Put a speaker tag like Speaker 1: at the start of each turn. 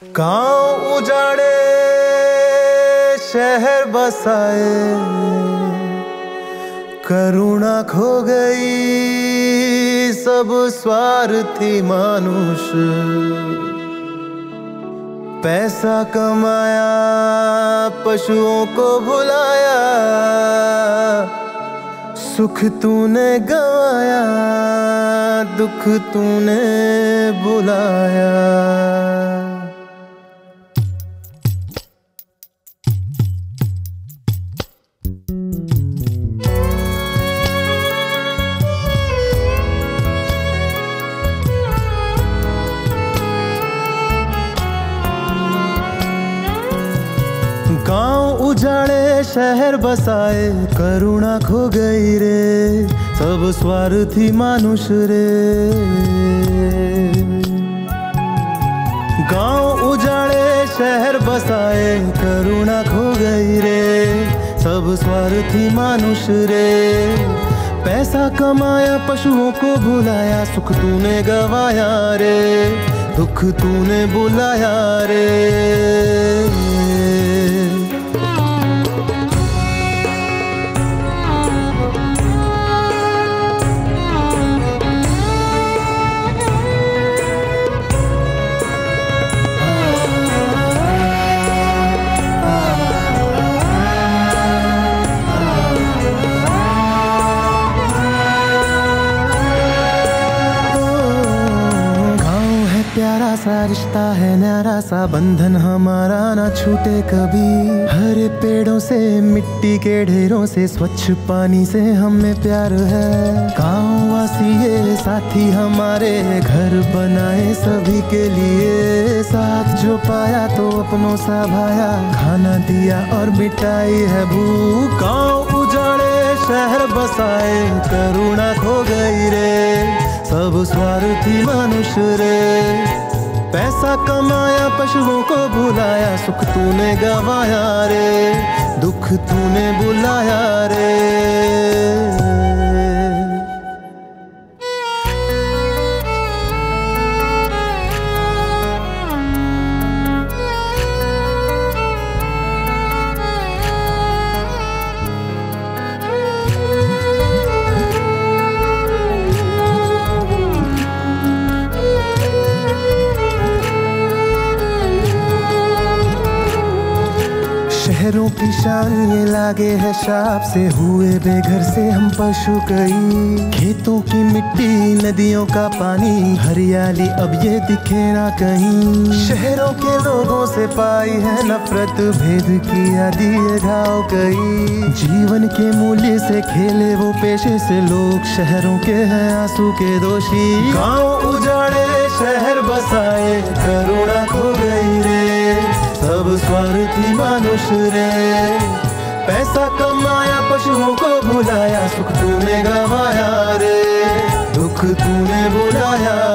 Speaker 1: गांव उजाड़े शहर बसाए, करुणा खो गई सब स्वार्थी मानुष। पैसा कमाया पशुओं को भुलाया, सुख तूने गंवाया दुख तूने बुलाया। गांव उजाड़े शहर बसाए, करुणा खो गई रे सब स्वार्थी मानुष रे। गांव उजाड़े शहर बसाए, करुणा खो गई रे सब स्वार्थी मानुष रे। पैसा कमाया पशुओं को भुलाया, सुख तूने गवाया रे दुख तूने बुलाया रे। प्यारा सा रिश्ता है, न्यारा सा बंधन हमारा ना छूटे कभी। हरे पेड़ों से मिट्टी के ढेरों से स्वच्छ पानी से हमें प्यार है। गाँव वासी ये साथी हमारे, घर बनाए सभी के लिए। साथ जो पाया तो अपनों सा भाया, खाना दिया और मिटाई है भूख। गाँव उजाड़े शहर बसाए, करुणा खो गई रे सब स्वार्थी मनुष्य रे। पैसा कमाया पशुओं को भुलाया, सुख तूने गवाया रे दुख तूने बुलाया रे। शहरों की शान ये लागे है शाप से, हुए बेघर से हम पशु कई। खेतों की मिट्टी नदियों का पानी, हरियाली अब ये दिखे ना कहीं। शहरों के लोगों से पाई है नफरत, भेद किया दिए घाव कई। जीवन के मूल्य से खेले वो पेशे से लोग, शहरों के हैं आंसू के दोषी। गाँव उजाड़े शहर बसाए, करुणा खो गई रे सब स्वार्थी मनुष्य रे। पैसा कमाया पशुओं को भुलाया, सुख तूने गवाया रे दुख तूने बुलाया